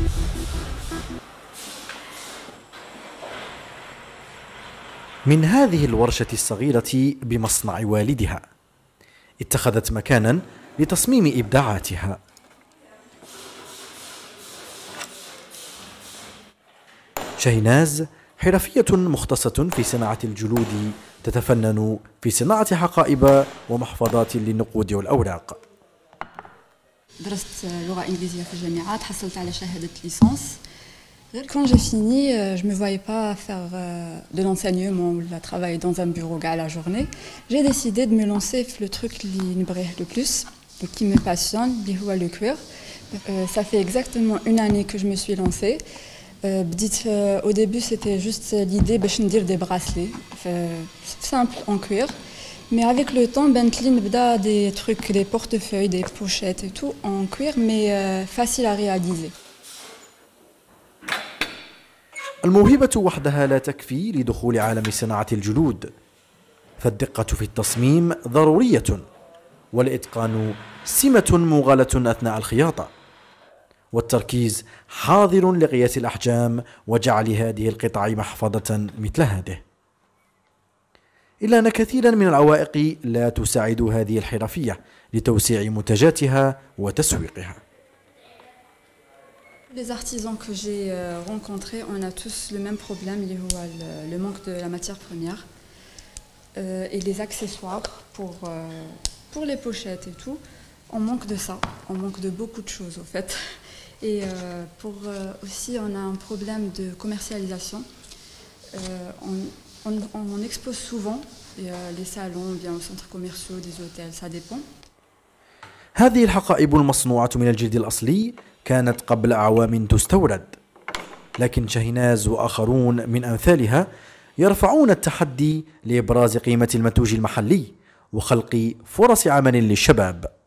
من هذه الورشة الصغيرة بمصنع والدها اتخذت مكانا لتصميم إبداعاتها. شاهيناز حرفية مختصة في صناعة الجلود، تتفنن في صناعة حقائب ومحفظات للنقود والأوراق. درست لغة إنجليزية في الجامعات، حصلت على شهادة ليسانس. Quand j'ai fini, je ne me voyais pas faire de l'enseignement ou de travailler dans un bureau à la journée. J'ai décidé de me lancer dans le truc qui me plaît le plus et qui me passionne, le cuir. Ça fait exactement une année que je me suis lancée. Au début, c'était juste l'idée de dire des bracelets simples en cuir. Mais avec le temps, Bentley me donne des trucs, des portefeuilles, des pochettes et tout en cuir, mais facile à réaliser. الموهبة وحدها لا تكفي لدخول عالم صناعة الجلود، فالدقة في التصميم ضرورية، والإتقان سمة مغالاة أثناء الخياطة، والتركيز حاضر لقياس الأحجام وجعل هذه القطع محفظة مثل هذه. إلا أن كثيرا من العوائق لا تساعد هذه الحرفية لتوسيع منتجاتها وتسويقها. Les artisans que j'ai rencontrés, on a tous le même problème, le manque de la matière première et les accessoires pour les pochettes et tout. On manque de ça, on manque de beaucoup de choses au fait. Et aussi, on a un problème de commercialisation. On expose souvent les salons, bien aux centres commerciaux, des hôtels, ça dépend. هذه الحقائب المصنوعة من الجلد الأصلي كانت قبل أعوام تستورد، لكن شاهيناز وآخرون من أمثالها يرفعون التحدي لإبراز قيمة المنتوج المحلي وخلق فرص عمل للشباب.